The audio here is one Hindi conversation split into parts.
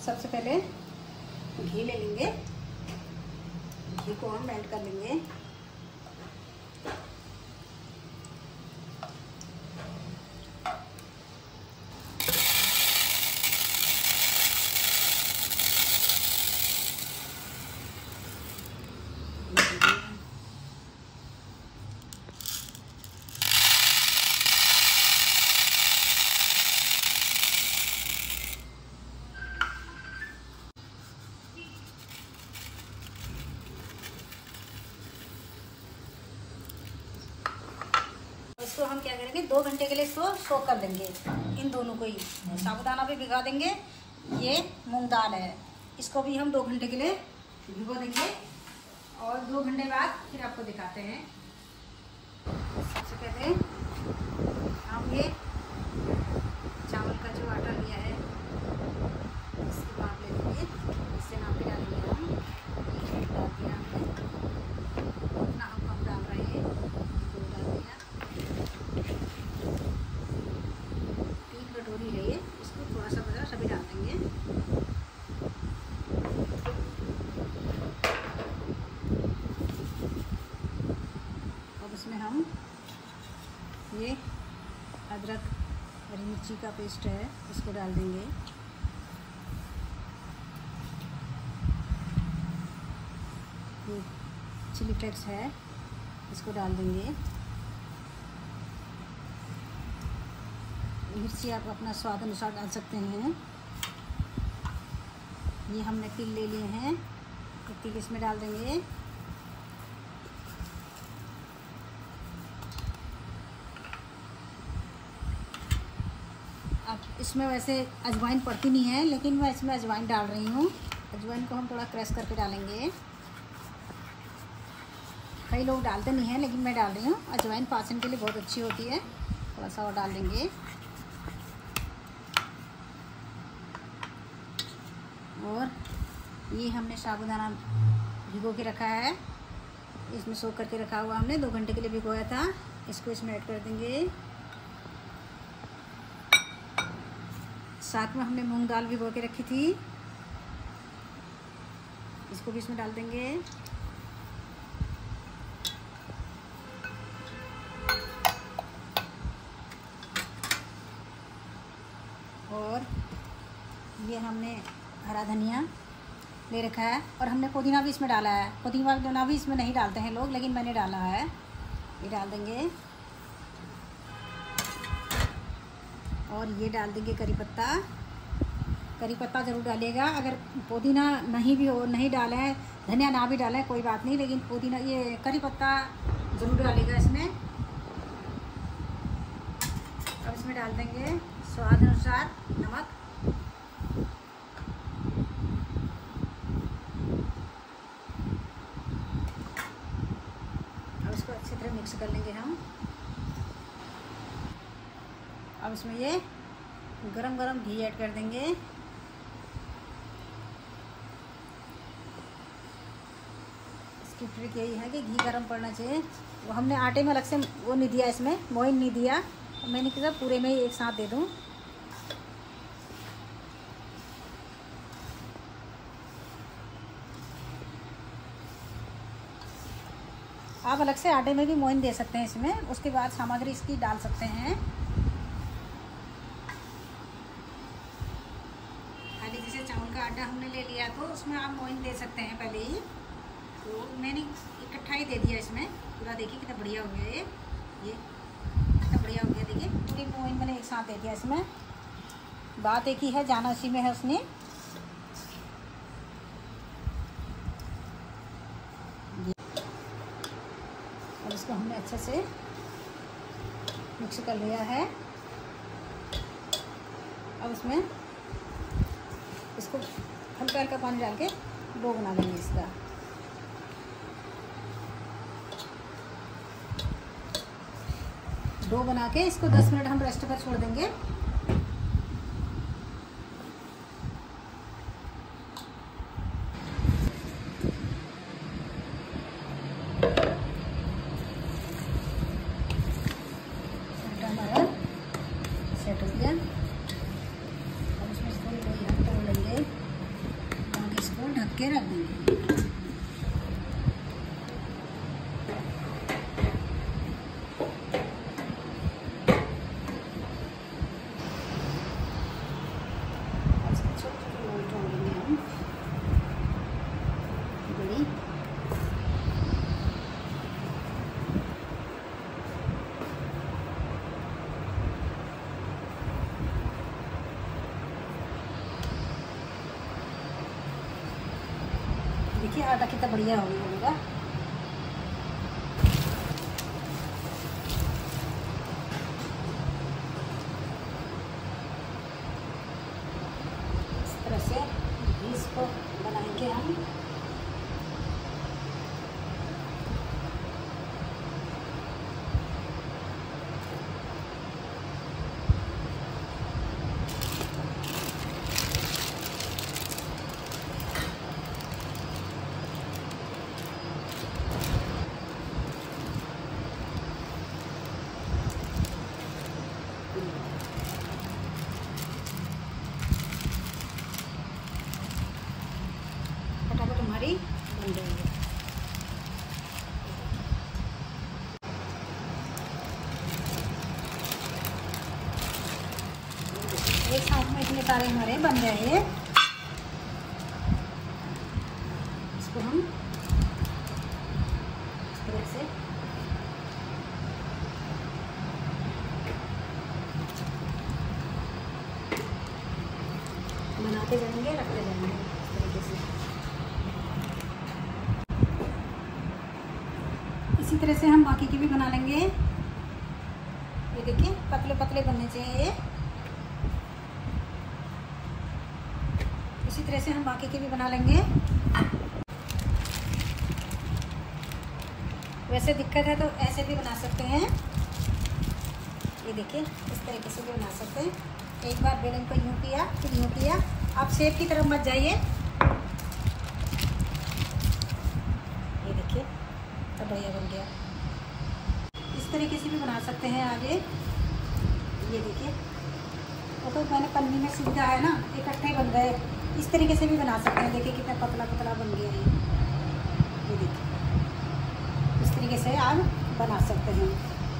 सबसे पहले घी ले लेंगे, घी को हम मेल्ट कर लेंगे। इसको हम क्या करेंगे, 2 घंटे के लिए इसको सोक कर देंगे। इन दोनों को ही साबूदाना भी भिगा देंगे, ये मूंग दाल है, इसको भी हम 2 घंटे के लिए भिगो देंगे और 2 घंटे बाद फिर आपको दिखाते हैं। सबसे पहले हम ये चावल का जो आटा लिया है इसकी नाप ले लेंगे, इससे नाप के डालेंगे हम। डाल दिया हमने, उतना हम कम डाल रहे हैं, 2 डाल दिया। 3 कटोरी है ये, इसको थोड़ा सा बड़ा सभी डाल देंगे। अब इसमें हम ये अदरक हरी मिर्ची का पेस्ट है, इसको डाल देंगे। ये चिली फ्लेक्स है, इसको डाल देंगे। मिर्ची आप अपना स्वाद अनुसार डाल सकते हैं। ये हमने तिल ले लिए हैं, तो तिल इसमें डाल देंगे। अब इसमें वैसे अजवाइन पड़ती नहीं है, लेकिन मैं इसमें अजवाइन डाल रही हूँ। अजवाइन को हम थोड़ा क्रश करके डालेंगे। कई लोग डालते नहीं हैं, लेकिन मैं डाल रही हूँ। अजवाइन पाचन के लिए बहुत अच्छी होती है। थोड़ा सा और डाल देंगे। और ये हमने साबूदाना भिगो के रखा है, इसमें सोक करके रखा हुआ हमने 2 घंटे के लिए भिगोया था, इसको इसमें ऐड कर देंगे। साथ में हमने मूंग दाल भिगो के रखी थी, इसको भी इसमें डाल देंगे। और ये हमने हरा धनिया ले रखा है, और हमने पुदीना भी इसमें डाला है। पुदीना भी इसमें नहीं डालते हैं लोग, लेकिन मैंने डाला है, ये डाल देंगे। और ये डाल देंगे करी पत्ता। करी पत्ता ज़रूर डालिएगा। अगर पुदीना नहीं भी हो, नहीं डाला है, धनिया ना भी डालें कोई बात नहीं, लेकिन पुदीना ये करी पत्ता ज़रूर डालिएगा इसमें। अब इसमें डाल देंगे स्वाद अनुसार नमक। अब इसको अच्छी तरह मिक्स कर लेंगे हम। अब इसमें ये गरम गरम घी ऐड कर देंगे। इसकी ट्रिक यही है कि घी गरम पड़ना चाहिए। वो हमने आटे में अलग से वो नहीं दिया, इसमें मोइन नहीं दिया, मैंने कहा पूरे में ही एक साथ दे दूं। आप अलग से आटे में भी मोइन दे सकते हैं इसमें, उसके बाद सामग्री इसकी डाल सकते हैं। खाली जैसे चावल का आटा हमने ले लिया तो उसमें आप मोइन दे सकते हैं पहले ही, तो मैंने इकट्ठा ही दे दिया इसमें पूरा। देखिए कितना बढ़िया हो गया ये कितना बढ़िया हो गया। देखिए पूरी मोइन मैंने एक साथ दे दिया इसमें। बात एक ही है, जाना उसी में है उसने। और इसको हमने अच्छे से मिक्स कर लिया है। अब इसमें इसको हल्का हल्का पानी डाल के डो बना लेंगे इसका। डो बना के इसको 10 मिनट हम रेस्ट पर छोड़ देंगे। हमारा सेट हो गया। अब इसमें थोड़ी हाथ तोड़ लेंगे। के रख देंगे। देखिए आटा कितना बढ़िया हो गया। इस तरह से इसको बनाएंगे हम। फटाफट हमारी बन रही है। एक साथ में इतने सारे हमारे बन गए हैं। इसको हम इस तरह से बनाते जाएंगे, रखते जाएंगे इस तरीके से। इसी तरह से हम बाकी के भी बना लेंगे। ये देखिए पतले पतले बनने चाहिए। इसी तरह से हम बाकी के भी बना लेंगे। वैसे दिक्कत है तो ऐसे भी बना सकते हैं। ये देखिए इस तरीके से भी बना सकते हैं। एक बार बेलन को यूँ किया फिर यूँ किया। आप शेप की तरफ मत जाइए। ये देखिए तो बढ़िया बन गया। इस तरीके से भी बना सकते हैं आगे। ये देखिए वो तो मैंने पन्नी में सुविधा है ना, इकट्ठे बन गए। इस तरीके से भी बना सकते हैं। देखिए कितना पतला पतला बन गया है। ये देखिए इस तरीके से आप बना सकते हैं।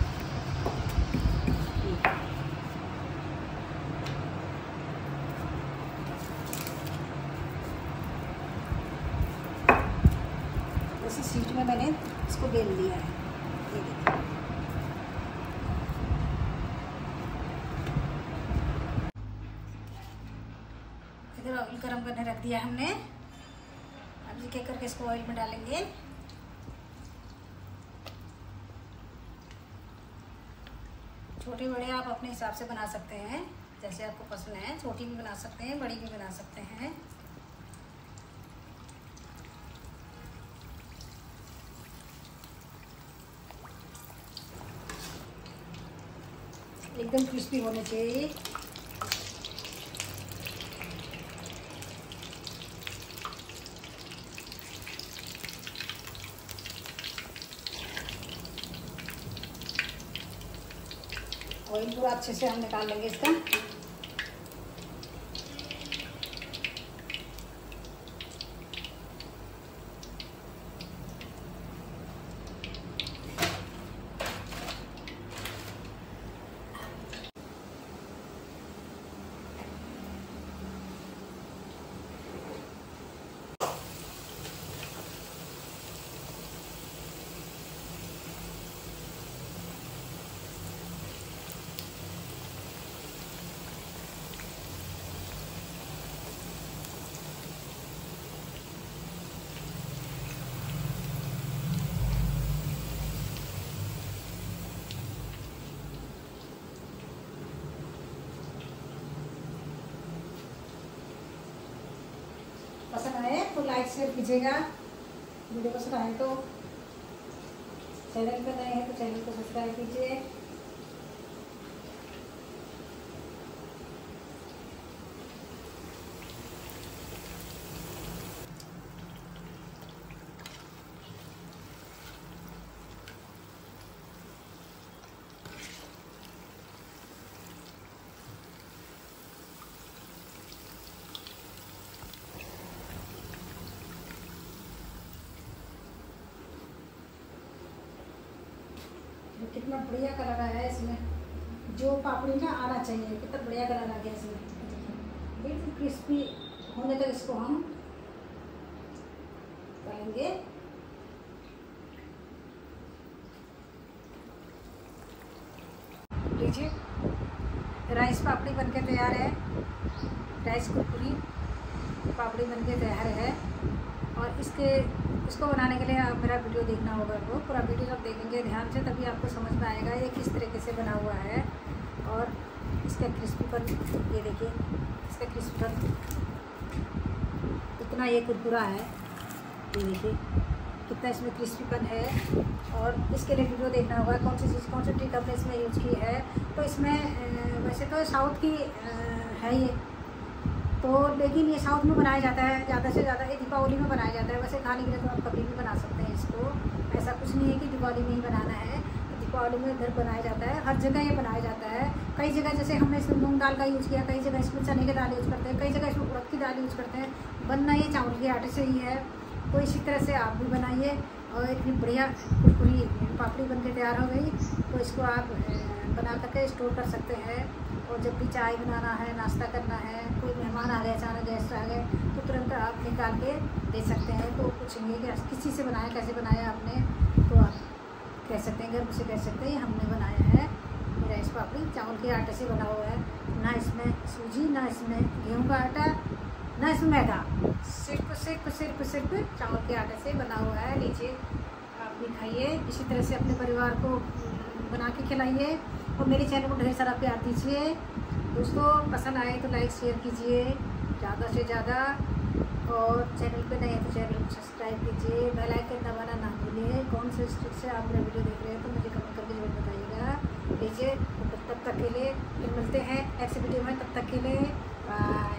इसी शीट में मैंने इसको बेल लिया है। ये देखिए इधर ऑयल गरम करने रख दिया हमने। अब एक एक करके इसको ऑयल में डालेंगे। छोटे बड़े आप अपने हिसाब से बना सकते हैं, जैसे आपको पसंद है। छोटी भी बना सकते हैं, बड़ी भी बना सकते हैं। एकदम क्रिस्पी होने चाहिए। ऑयल पूरा अच्छे से हम निकाल लेंगे इसका। पसंद आए तो लाइक शेयर कीजिएगा। वीडियो पसंद आए तो चैनल पर नए हैं तो चैनल को सब्सक्राइब कीजिए। बढ़िया कलर आया है इसमें, जो पापड़ी ना आना चाहिए, कितना बढ़िया कलर आ गया इसमें। बिल्कुल क्रिस्पी होने तक इसको हम तलेंगे। लीजिए राइस पापड़ी बनके तैयार है। राइस कुरकुरी पापड़ी बनके तैयार है। और इसको बनाने के लिए आप मेरा वीडियो देखना होगा, आपको पूरा वीडियो जब देखेंगे ध्यान से तभी आपको समझ में आएगा ये किस तरीके से बना हुआ है। और इसका क्रिस्पीपन ये देखिए, इसका क्रिस्पीपन इतना ये कुरकुरा है, ये देखिए कितना इसमें क्रिस्पीपन है। और इसके लिए वीडियो देखना होगा कौन सी चीज़ कौन सी ट्रिक हमने इसमें यूज़ की है। तो इसमें वैसे तो साउथ की है ये, तो लेकिन ये साउथ में बनाया जाता है ज़्यादा से ज़्यादा, ये दीपावली में बनाया जाता है। वैसे खाने के लिए तो आप कभी भी बना सकते हैं इसको, ऐसा कुछ नहीं है कि दिवाली में ही बनाना है। दीपावली में इधर बनाया जाता है, हर जगह ये बनाया जाता है। कई जगह जैसे हमने इसमें मूंग दाल का यूज़ किया, कई जगह इसमें चने की दाल यूज़ करते हैं, कई जगह इसमें उड़द की दाल यूज़ करते हैं। बनना ये चावल के आटे से ही है। तो इसी तरह से आप भी बनाइए। और इतनी बढ़िया कुरकुरी पापड़ी बन के तैयार हो गई। तो इसको आप बना करके स्टोर कर सकते हैं। और जब भी चाय बनाना है, नाश्ता करना है, कोई मेहमान आ गए, अचानक गेस्ट आ गए, तो तुरंत आप निकाल के दे सकते हैं। तो पूछेंगे कि किसी से बनाया, कैसे बनाया आपने, तो आप कह सकते हैं, गर्व से कह सकते हैं हमने बनाया है राइस पापड़ी चावल के आटे से बना हुआ है। ना इसमें सूजी, ना इसमें गेहूँ का आटा, ना इसमें मैदा, सिर्फ चावल के आटे से बना हुआ है। लीजिए आप भी खाइए, इसी तरह से अपने परिवार को बना के खिलाइए। और मेरे चैनल को ढेर सारा प्यार दीजिए। दोस्तों पसंद आए तो लाइक शेयर कीजिए ज़्यादा से ज़्यादा। और चैनल पे नए हैं तो चैनल को सब्सक्राइब कीजिए, बेल आइकन दबाना ना भूलिए। कौन से स्ट्रिक से आप मेरा वीडियो देख रहे हैं तो मुझे कमेंट करके जरूर बताइएगा। लीजिए तब तक के लिए फिर मिलते हैं नेक्स्ट वीडियो में, तब तक के लिए बाय।